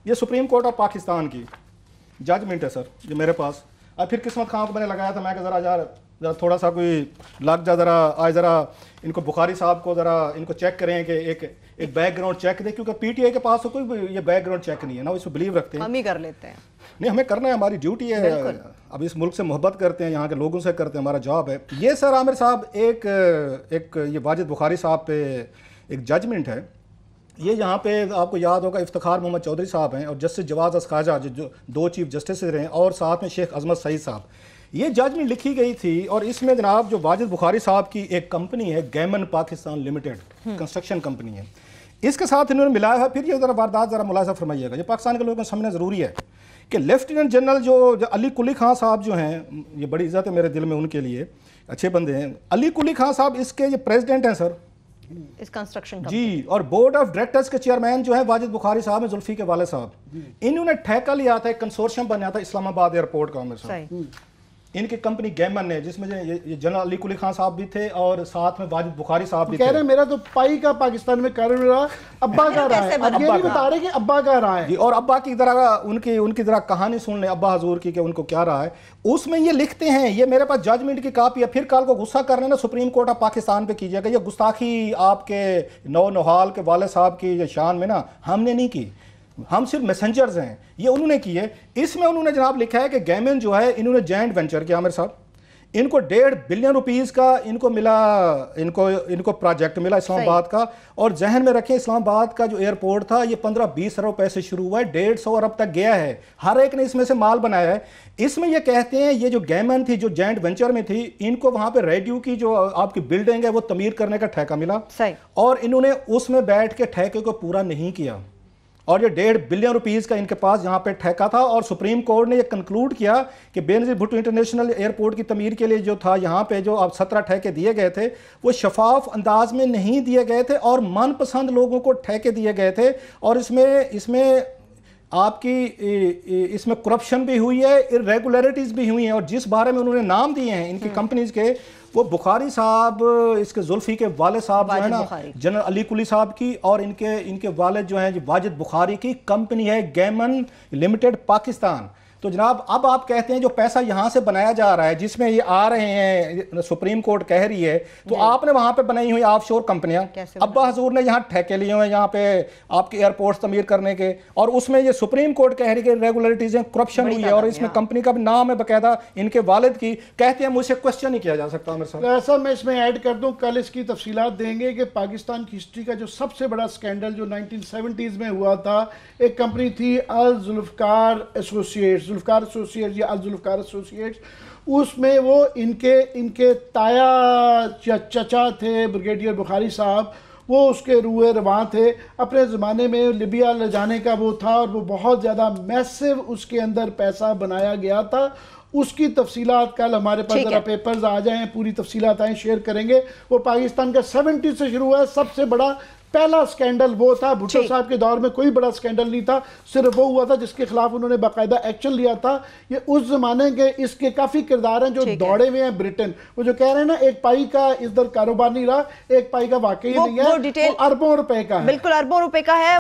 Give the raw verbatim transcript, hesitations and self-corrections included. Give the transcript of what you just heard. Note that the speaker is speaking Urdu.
یہ سپریم کورٹ آف پاکستان کی ججمنٹ ہے سر، یہ میرے پاس. اب پھر قسمت خان کو میں نے لگایا تھا، میں کہ ذرا یار ذرا تھوڑا سا کوئی لگ جا، ذرا آج ذرا ان کو بخاری صاحب کو ذرا ان کو چیک کریں کہ ایک ایک بیک گراؤنڈ چیک دیں، کیونکہ پی ٹی آئی کے پاس تو کوئی یہ بیک گراؤنڈ چیک نہیں ہے نا، اس میں بلیو رکھتے ہیں. ہم ہی کر لیتے ہیں. نہیں، ہمیں کرنا ہے، ہماری ڈیوٹی ہے. اب اس ملک سے محبت کرتے ہیں، یہاں کے لوگوں سے کرتے ہیں، ہمارا جاب ہے. یہ سر عامر صاحب ایک ایک یہ واجد بخاری صاحب پہ ایک ججمنٹ ہے. یہ یہاں پہ آپ کو یاد ہوگا افتخار محمد چودھری صاحب ہیں اور جسٹس جواز خواجہ جو دو چیف جسٹس رہے ہیں، اور ساتھ میں شیخ عظمت سعید صاحب. یہ ججمنٹ لکھی گئی تھی اور اس میں جناب جو واجد بخاری صاحب کی ایک کمپنی ہے Gammon Pakistan limited construction company ہے، اس کے ساتھ انہوں نے ملایا ہے. پھر یہ ذرا واردات ذرا ملاحظہ فرمائیے گا، یہ پاکستان کے لوگوں کو سمجھنا ضروری ہے کہ لیفٹیننٹ جنرل جو علی کلی خان صاحب جو ہیں، یہ بڑی عزت ہے میرے دل میں ان کے لیے، اچھے بندے ہیں. علی کلی خان صاحب اس کے یہ پریزیڈنٹ ہیں سر اس کنسٹرکشن جی، اور بورڈ آف ڈائریکٹرز کے چیئرمین جو ہیں واجد بخاری صاحب ہیں، زلفی کے والد صاحب. انہوں نے ٹھیکہ لیا تھا، ایک کنسورشیم بنایا تھا اسلام آباد ایئرپورٹ کا. عامر صاحب ان کی کمپنی گیمن ہے، جس میں یہ جنرل علی کلی خان صاحب بھی تھے اور ساتھ میں واجد بخاری صاحب بھی تھے. کہہ رہے ہیں میرا تو پائی کا پاکستان میں کارن رہا، ابا کا رہا ہے. اب یہ نہیں بتا رہے کہ ابا کا رہا ہے. اور ابا کی ذرا ان کی ان کی ذرا کہانی سن لیں ابا حضور کی کہ ان کو کیا رہا ہے. اس میں یہ لکھتے ہیں، یہ میرے پاس ججمنٹ کی کاپی ہے. پھر کال کو غصہ کرنے نا سپریم کورٹ آف پاکستان پہ کیجیے گا. یہ گستاخی آپ کے نو نوحال کے والد صاحب کی شان میں نا ہم نے نہیں کی، ہم صرف میسنجرز ہیں، یہ انہوں نے کی ہے. اس میں انہوں نے جناب لکھا ہے کہ گیمن جو ہے انہوں نے جوائنٹ وینچر کیا. عامر صاحب ان کو ڈیڑھ بلین روپیز کا ان کو ملا ان کو ان کو پروجیکٹ ملا اسلام آباد کا. اور ذہن میں رکھیں اسلام آباد کا جو ایئرپورٹ تھا یہ پندرہ بیس ارب روپے سے شروع ہوا ہے، ڈیڑھ سو ارب تک گیا ہے. ہر ایک نے اس میں سے مال بنایا ہے. اس میں یہ کہتے ہیں یہ جو گیمن تھی جو جوائنٹ وینچر میں تھی، ان کو وہاں پہ ریڈیو کی جو آپ کی بلڈنگ ہے وہ تعمیر کرنے کا ٹھیکہ ملا، اور انہوں نے اس میں بیٹھ کے ٹھیکے کو پورا نہیں کیا. اور یہ ڈیڑھ بلین روپیز کا ان کے پاس یہاں پہ ٹھیکہ تھا. اور سپریم کورٹ نے یہ کنکلوڈ کیا کہ بے نظیر بھٹو انٹرنیشنل ایئرپورٹ کی تعمیر کے لیے جو تھا یہاں پہ جو اب سترہ ٹھیکے دیے گئے تھے وہ شفاف انداز میں نہیں دیے گئے تھے اور من پسند لوگوں کو ٹھیکے دیے گئے تھے. اور اس میں اس میں آپ کی اس میں کرپشن بھی ہوئی ہے، irregularities بھی ہوئی ہیں. اور جس بارے میں انہوں نے نام دیے ہیں ان کی کمپنیز کے، وہ بخاری صاحب، اس کے زلفی کے والد صاحب جو ہے نا جنرل علی کلی صاحب کی، اور ان کے ان کے والد جو ہیں واجد بخاری کی کمپنی ہے گیمن لمیٹڈ پاکستان. تو جناب اب آپ کہتے ہیں جو پیسہ یہاں سے بنایا جا رہا ہے جس میں یہ آ رہے ہیں سپریم کورٹ کہہ رہی ہے، تو آپ نے وہاں پہ بنائی ہوئی آف شور کمپنیاں. ابا حضور نے یہاں ٹھیکے لیے ہوئے یہاں پہ آپ کے ایئرپورٹس تعمیر کرنے کے، اور اس میں یہ سپریم کورٹ کہہ رہی ہے ریگولیٹیز ہیں، کرپشن ہوئی ہے. اور اس میں کمپنی کا بھی نام ہے باقاعدہ ان کے والد کی. کہتے ہیں مجھ سے کوشچن نہیں کیا جا سکتا. عامر صاحب ایسا میں اس میں ایڈ کر دوں، کل اس کی تفصیلات دیں گے کہ پاکستان کی ہسٹری کا جو سب سے بڑا سکینڈل جو نائنٹین سیونٹیز میں ہوا تھا، ایک کمپنی تھی الذوالفقار ایسوسیٹس، ذوالفقار ایسوسیٹس یا الذوالفقار ایسوسیٹس. اس میں وہ ان کے ان کے تایا چچا تھے بریگیڈیئر بخاری صاحب، وہ اس کے روئے رواں تھے. اپنے زمانے میں لیبیا لے جانے کا وہ تھا اور وہ بہت زیادہ میسو اس کے اندر پیسہ بنایا گیا تھا. اس کی تفصیلات کل ہمارے پاس ذرا پیپرز آ جائیں، پوری تفصیلات آئیں، شیئر کریں گے. وہ پاکستان کا سیونٹی سے شروع ہوا ہے. سب سے بڑا پہلا سکینڈل وہ تھا. بھٹو صاحب کے دور میں کوئی بڑا سکینڈل نہیں تھا، صرف وہ ہوا تھا جس کے خلاف انہوں نے باقاعدہ ایکشن لیا تھا. یہ اس زمانے کے اس کے کافی کردار ہیں جو دوڑے ہوئے ہیں برٹن. وہ جو کہہ رہے ہیں نا ایک پائی کا اس در کاروبار نہیں رہا، ایک پائی کا واقعی نہیں ہے، وہ اربوں روپے کا ہے. بالکل اربوں روپے کا ہے.